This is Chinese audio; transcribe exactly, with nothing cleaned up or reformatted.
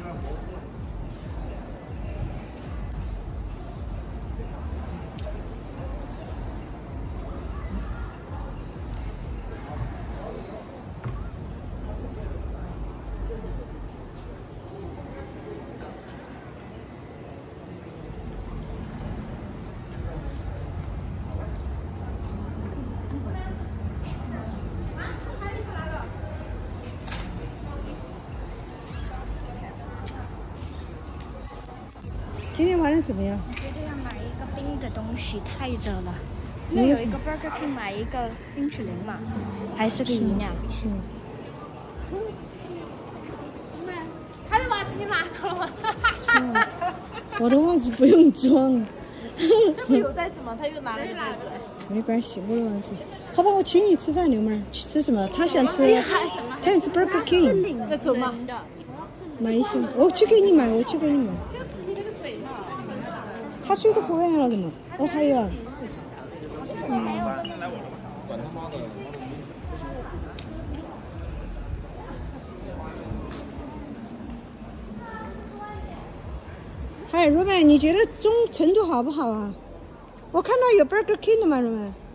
今天晚上怎么样？ 我觉得要买一个冰的东西，太热了。那有一个 Burger King 买一个冰淇淋嘛，还是个饮料？ 是。 妈，他的袜子你拿到了吗？ 是吗？我的袜子不用装。 这不有袋子吗？他又拿了个袋子。 没关系，我的袜子。好吧，我请你吃饭，刘妹儿，去吃什么？他想吃，他想吃 Burger King。 那走吗？ 买一些，我去给你买，我去给你买。他水都喝完了的嘛？哦，还有啊。嗯。嗨，若梅，你觉得中成都好不好啊？我看到有 Burger King 的嘛，若梅。